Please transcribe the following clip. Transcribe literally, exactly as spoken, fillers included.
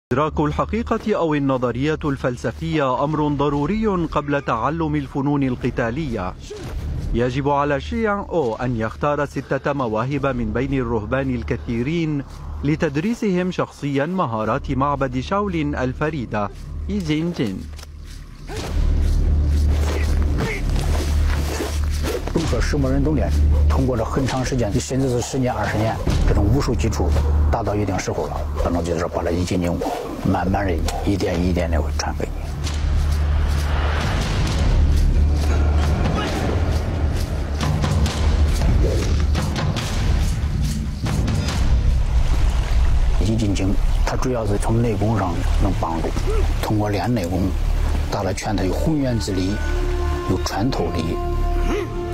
إدراك الحقيقة أو النظرية الفلسفية أمر ضروري قبل تعلم الفنون القتالية. يجب على شيان أو أن يختار ستة مواهب من بين الرهبان الكثيرين لتدريسهم شخصيا مهارات معبد شاولين الفريدة إيجين جين. 不可石磨人都练，通过了很长时间，甚至是十年、二十年，这种武术基础达到一定时候了，可能就是把这一斤斤慢慢的一点一点的会传给你。一斤斤，它主要是从内功上能帮助，通过练内功，达到拳头有宏远之力，有穿透力。